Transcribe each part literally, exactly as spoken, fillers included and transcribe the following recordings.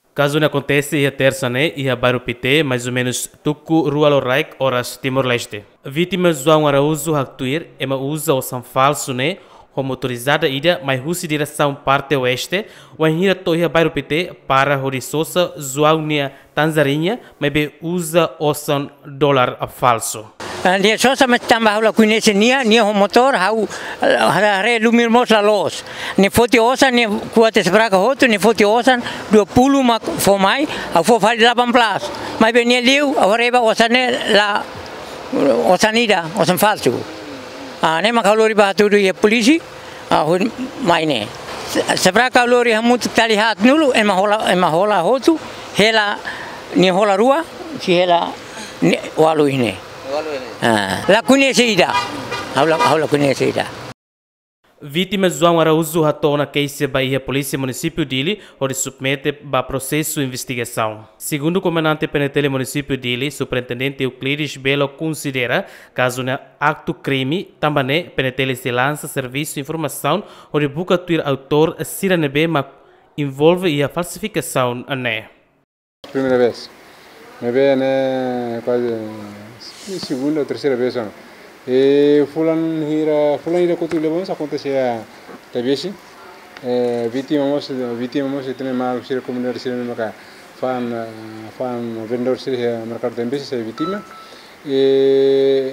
Caso não acontece, ia terça, né? Ia bairro Pité, mais ou menos Tucu, Rua Lorraik, horas Timor-Leste. Vítima João Araújo Haktuir, ema usa o São Falso, né? O motorizada ida, mas russa direção parte oeste, o enhira toia bairro Pité para Horisosa, João nia Tanzânia, mas be usa o São dólar falso. Dia sosa mas tambah la kunese nia nia ho motor hau hare lumir mos la los ni foti osan ni kuate sebraka hotu ni foti osan dua puluh mak fomai au fo fali delapan belas mai be nia liu au reba osane la osanida osan falsu ah ne makau lori ba tu dia polisi ah mai ne sebraka lori hamut talihat nulu ema hola ema hola hotu hela ni hola rua si hela walu ini. Ah, la conhecida. Aula aula conhecida. Vítima João Araújo retorna case Bahia Polícia Município dele, onde submete para processo de investigação. Segundo o comandante P N T L Município dele, Superintendente Euclides Belo considera caso de acto crime, também P N T L se lança serviço de informação onde busca ter autor Siranebe, mas envolve a falsificação né. Primeira vez. Me vê né quase segunda ou terceira vez não. E fulano hira fulano hira quando levamos acontecia talvez eh vítima mos vítima mos tem mal ser comunidade ser mereka fan fan vendedor ser mercado também se vítima e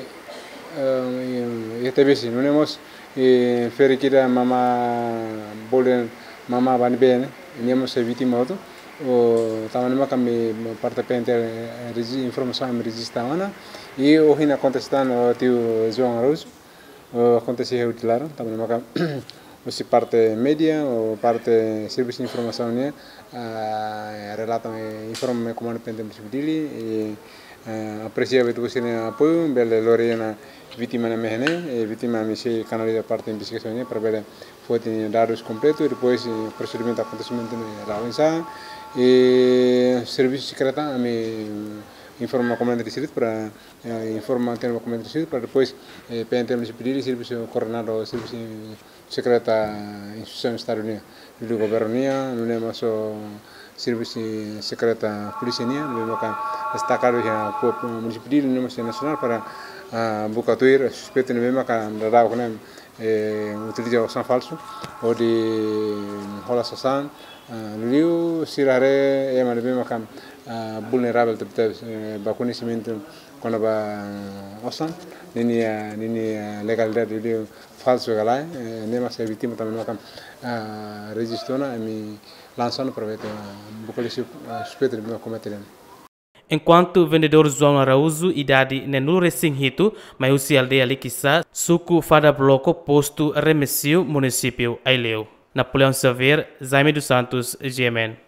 e talvez não temos e fer kira mama bolen mama ban bem nemos vítima auto o tamanho kami parte pente informação me registrava e o hina contestando o tio João Araújo aconteceu utilaram tamanho kami o parte média o parte serviço de informação né relata informa como pente dele e aprecia betul sini apoio bela Lorena vítima na mehne e vítima me se canaliza parte investigação né para ver foto dados completo e depois procedimento acontecimento lá avançar e serviço secreto me informa como é distrito para informar tem como é distrito para depois P N T me pedir serviço coordenado serviço secreto instituição estadual do governo não é mais o serviço secreto polícia não é destacado já o município não é nacional para buka tuir suspeito não é mais da o né utiliza o São Falso ou de rola sasan Liu sirare é mais bem macam vulnerável terhadap conhecimento quando ba osan nini nini legalidade liu falso galai nem mais vítima também macam registrona me lançando para ver buka liu suspeito de cometer. Enquanto o vendedor João Araújo, idade nenhum recém-rito, mas o se aldeia ali quizá, suco fada bloco posto remessio município Aileu. Napoleão Xavier, Jaime dos Santos, G M N.